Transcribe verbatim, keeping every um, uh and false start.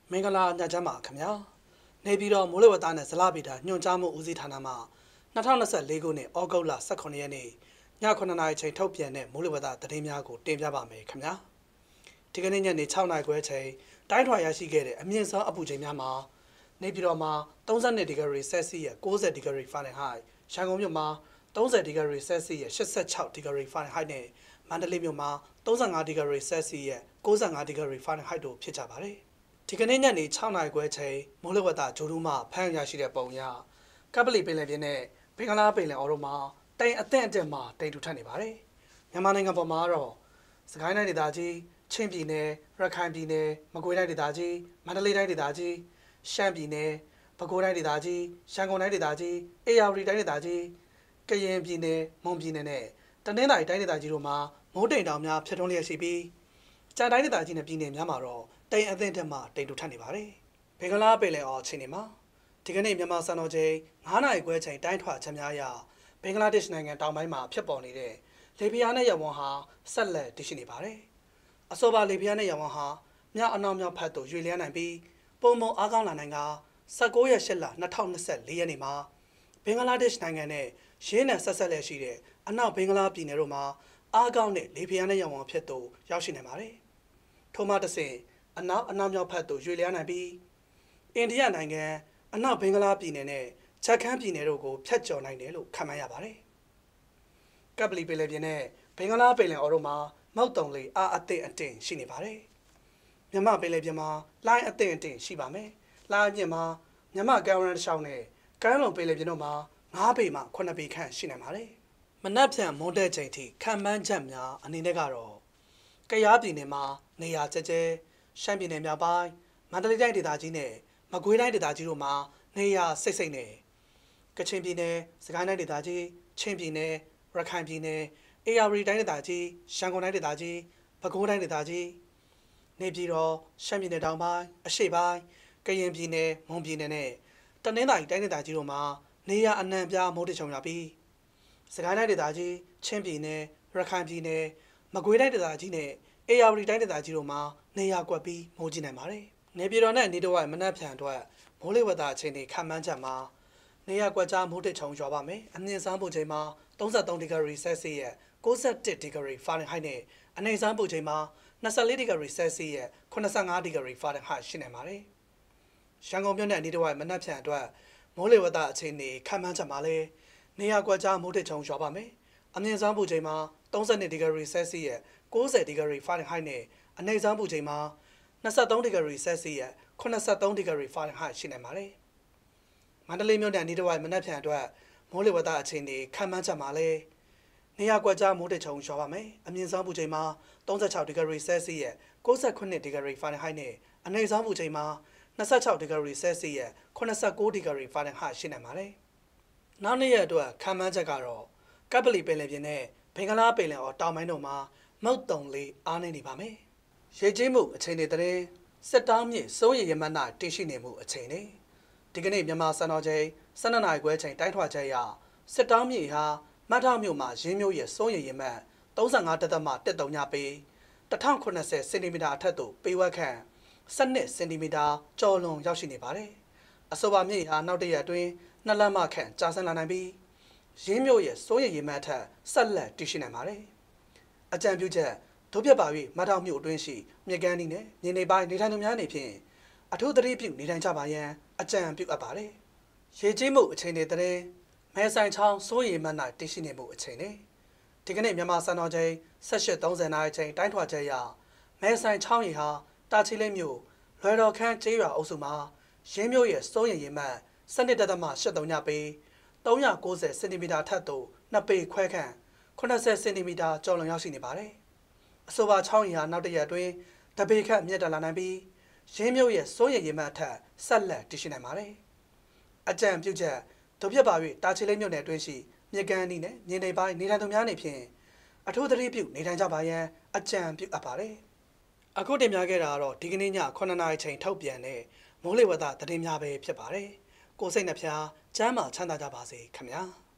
မင်္ဂလာညချမ်းပါခင်ဗျာနေပြည်တော်မိုးလေဝသနဲ့ဇလဗေဒညွှန်ကြားမှုဦးစီးဌာနမှ၂၀၂၄ခုနှစ်ဩဂုတ်လ၁၇ရက်နေ့ညခုနှစ်နာရီချိန်ထုတ်ပြန်တဲ့မိုးလေဝသသတင်းများကိုတင်ပြပါမယ်ခင်ဗျာဒီကနေ့ညနေ၆နာရီခွဲချိန်တိုင်းထွာရရှိခဲ့တဲ့အမြင့်ဆုံးအပူချိန်များမှာနေပြည်တော်မှာ၃၂ဒီဂရီဆဲလ်စီယပ်၉၀ဒီဂရီဖာရင်ဟိုက်ရန်ကုန်မြို့မှာ၃၀ဒီဂရီဆဲလ်စီယပ်၈၆ဒီဂရီဖာရင်ဟိုက်နဲ့မန္တလေးမြို့မှာ၃၅ဒီဂရီဆဲလ်စီယပ်၉၅ဒီဂရီဖာရင်ဟိုက်တို့ဖြစ်ကြပါတယ်ဒီကနေ့ညနေ၆နာရီခွဲချိန်မိုးလေဝသဂျိုဒူးမှဖမ်းရရှိတဲ့ပုံရကပလီပင်လယ်ပြင်နဲ့ဘင်္ဂလားပင်လယ်အော်တို့မှာတိမ်အသင့်အတက်မှာတိမ်ထူထပ်နေပါတယ်မြန်မာနိုင်ငံပေါ်မှာတော့စကိုင်းတိုင်းဒေသကြီးချင်းပြည်နယ်ရခိုင်ပြည်နယ်မကွေးတိုင်းဒေသကြီးမန္တလေးတိုင်းဒေသကြီးရှမ်းပြည်နယ်ပဲခူးတိုင်းဒေသကြီးရန်ကုန်တိုင်းဒေသကြီးအေရဝတီတိုင်းဒေသကြီးကရင်ပြည်နယ်မွန်ပြည်နယ်နဲ့တနင်္သာရီတိုင်းဒေသကြီးတို့မှာမိုးတိမ်တောင်များဖြစ်ထွန်းလျက်ရှိပြီးကြံတိုင်းဒေသကြီးနဲ့ပြည်နယ်များမှာတော့တိမ်အသင့်တက်မှာတိမ်ထူထပ်နေပါတယ်ဘင်္ဂလားပင်လယ်အော်အခြေအနေမှာဒီကနေ့မြန်မာစံတော်ချိန်၅နာရီခွဲချိန်တိုင်းထွာချက်များအရဘင်္ဂလားဒေ့ရှ်နိုင်ငံတောင်ပိုင်းမှာဖြစ်ပေါ်နေတဲ့လေပြင်းနဲ့ရဝန်းဟာဆက်လက်တည်ရှိနေပါတယ်အဆိုပါလေပြင်းနဲ့ရဝန်းဟာမြောက်အနောက်မြောက်ဘက်သို့ရွေ့လျားနိုင်ပြီးပုံမှန်အားကောင်းလာနိုင်က၁၉ရက်၈လ၂၀၂၄ရက်နေ့မှာဘင်္ဂလားဒေ့ရှ်နိုင်ငံနဲ့ရင်းနဲ့ဆက်ဆက်လက်ရှိတဲ့အနောက်ဘင်္ဂလားပြည်နယ်တို့မှာအားကောင်းတဲ့လေပြင်းနဲ့ရဝန်းဖြစ်သို့ရောက်ရှိနေပါတယ်ထို့မှတစ်ဆင့်အနောက်အနောက်မြောက်ဘက်သို့ရွေ့လျားနိုင်ပြီးအိန္ဒိယနိုင်ငံအနောက်ဘင်္ဂလားပြည်နယ်နဲ့ချက်ခန်းပြည်နယ်တို့ကိုဖျက်ကျော်နိုင်တယ်လို့ခန့်မှန်းရပါတယ်။ကပလီပင်လယ်ပြင်နဲ့ဘင်္ဂလားပင်လယ်အော်တို့မှာမုတ်တုံလေအားအသင့်အတင့်ရှိနေပါတယ်။မြမပင်လယ်ပြင်မှာလိုင်းအသင့်အတင့်ရှိပါမယ်။လိုင်းအပြင်မှာမြမကမ်းရန်တစ်လျှောက်နဲ့ကမ်းလွန်ပင်လယ်ပြင်တို့မှာ၅ပေမှခုနှစ်ပေခန့်ရှိနိုင်ပါတယ်။မနက်ဖြန်မွန်းတဲ့ချိန်ထိခံမှန်းချက်များအနေနဲ့ကတော့ကယားပြည်နယ်မှာနေရာကျကျဲရှမ်းပြည်နယ်မြောက်ပိုင်းမန္တလေးတိုင်းဒေသကြီးနဲ့မကွေးတိုင်းဒေသကြီးတို့မှာနေရာစိတ်စိတ်နဲ့ကချင်ပြည်နယ်စကိုင်းတိုင်းဒေသကြီးချင်းပြည်နယ်ရခိုင်ပြည်နယ်အေရဝတီတိုင်းဒေသကြီးရန်ကုန်တိုင်းဒေသကြီးပဲခူးတိုင်းဒေသကြီးနေပြည်တော်ရှမ်းပြည်နယ်တောင်ပိုင်းအရှေ့ပိုင်းကရင်ပြည်နယ်မွန်ပြည်နယ်နဲ့တနင်္သာရီတိုင်းဒေသကြီးတို့မှာနေရာအနှံ့ပြားမိုးတချုံရပြီးစကိုင်းတိုင်းဒေသကြီးချင်းပြည်နယ်ရခိုင်ပြည်နယ်မကွေးတိုင်းဒေသကြီးနဲ့အေရဝတီတိုင်းဒေသကြီးတို့မှာနေရာကွက်ပြီးမိုးကြီးနိုင်ပါတယ်။နေပြည်တော်နဲ့နေတဝိုက်မနက်ဖြန်အတွက်မိုးလေဝသအခြေအနေခန့်မှန်းချက်မှာနေရာကွက်ကြားမိုးတစ်ချုံရွာပါမယ်။အမြင့်ဆုံးပူချိန်မှာ၃၃ဒီဂရီဆဲလ်စီယပ်၉၁ဒီဂရီဖာရင်ဟိုက်နဲ့အနိမ့်ဆုံးပူချိန်မှာ၂၄ဒီဂရီဆဲလ်စီယပ်၇၅ဒီဂရီဖာရင်ဟိုက်ရှိနိုင်ပါတယ်။ရန်ကုန်မြို့နဲ့နေတဝိုက်မနက်ဖြန်အတွက်မိုးလေဝသအခြေအနေခန့်မှန်းချက်မှာလည်းနေရာကွက်ကြားမိုးတစ်ချုံရွာပါမယ်။အမြင့်ဆုံးပူချိန်မှာ၃၂ဒီဂရီဆဲလ်စီယပ်၉၀ဒီဂရီဖာရင်ဟိုက်နဲ့အနိမ့်ဆုံးပူချိန်မှာ၂၃ဒီဂရီဆဲလ်စီယပ်၇၃ဒီဂရီဖာရင်ဟိုက်ရှိနိုင်ပါတယ်။မန္တလေးမြို့နယ်နေတဝိုက်မနက်ဖြန်အတွက်မိုးလေဝသအခြေအနေခန့်မှန်းချက်မှာလည်းနေရာကွက်ကြားမိုးတစ်ချုံရွာပါမယ်။အမြင့်ဆုံးပူချိန်မှာ၃၆ဒီဂရီဆဲလ်စီယပ်၉၉ဒီဂရီဖာရင်ဟိုက်နဲ့အနိမ့်ဆုံးပူချိန်မှာ၂၆ဒီဂရီဆဲလ်စီယပ်၈၉ဒီဂရီဖာရင်ဟိုက်ရှိနိုင်ပါတယ်။နောက်နေ့ရက်အတွက်ခန့်မှန်းချက်ကတော့ကပလီပင်လယ်ပြင်နဲ့ဘင်္ဂလားပင်လယ်အော်တောင်ပိုင်းတို့မှာမုတ်တုံလေးအားနေနေပါမယ်။ရေကြီးမှုအခြေအနေတဲ့စစ်တောင်းမြေစိုးရိမ်ရမှတ်၌တင်ရှိနေမှုအခြေအနေဒီကနေ့မြန်မာစံတော်ချိန်၁၂နာရီခွဲချိန်တိုင်းထွာချက်အရစစ်တောင်းမြေဟာမတ်ထောင်မြို့မှာရင်းမြို့ရဲ့စိုးရိမ်ရမှတ်၃၅ဒသမ၁၃ညပေ၁၀၇၀စင်တီမီတာအထက်သို့ပေဝက်ခန့်၁၂စင်တီမီတာကျော်လွန်ရောက်ရှိနေပါတယ်။အဆိုပါမြေဟာနောက်တရက်အတွင်းနှစ်လမှခန့်ကြာဆင်းလာနိုင်ပြီးရင်းမြို့ရဲ့စိုးရိမ်ရမှတ်ထက်ဆက်လက်တည်ရှိနိုင်ပါတယ်။အကြံပြုချက်တို့ပြပါ၍မတ်ထောင်မြို့အတွင်းရှိမြေကမ်းနီးနဲ့မြေနေပိုင်းနေထိုင်သူများအနေဖြင့်အထူးသတိပြုနေထိုင်ကြပါရန်အကြံပြုအပ်ပါတယ်။ရေကြီးမှုအခြေအနေတဲ့မဲဆိုင်ချောင်းစိုးရိမ်မှတ်၌တည်ရှိနေမှုအခြေအနေဒီကနေ့မြန်မာစံတော်ချိန်၁၈၃၀နာရီချိန်တိုင်းထွာချက်အရမဲဆိုင်ချောင်းရီဟာတာချီလိတ်မြို့လွယ်တော်ခန်းကျေးရွာအုပ်စုမှာရင်းမြို့ရဲ့စိုးရိမ်ရမှတ်၁၂ဒသမ၈၃ညပေ၃၉၀စင်တီမီတာထက်သို့နှစ်ပေခွဲခန့်၈၀စင်တီမီတာကျော်လွန်ရောက်ရှိနေပါတယ်။အဆိုပါချောင်းရီဟာနောက်တရက်အတွင်းတပေခန့်မြင့်တက်လာနိုင်ပြီးရင်းမြို့ရဲ့စိုးရိမ်ရမှတ်ထက်ဆက်လက်တည်ရှိနိုင်ပါတယ်။အကြံပြုချက်တို့ဖြစ်ပါ၍တာချီလိတ်မြို့နယ်အတွင်းရှိမြေကမ်းနီးနဲ့မြေနေပိုင်းနေထိုင်သူများအနေဖြင့်အထူးသတိပြုနေထိုင်ကြပါရန်အကြံပြုအပ်ပါတယ်။အခုတင်ပြခဲ့တာကတော့ဒီကနေ့ညခုနှစ်နာရီချိန်ထုတ်ပြန်တဲ့မိုးလေဝသသတင်းများပဲဖြစ်ပါတယ်။ကိုယ်စိတ်နှဖျားကျမ်းမာချမ်းသာကြပါစေခင်ဗျာ။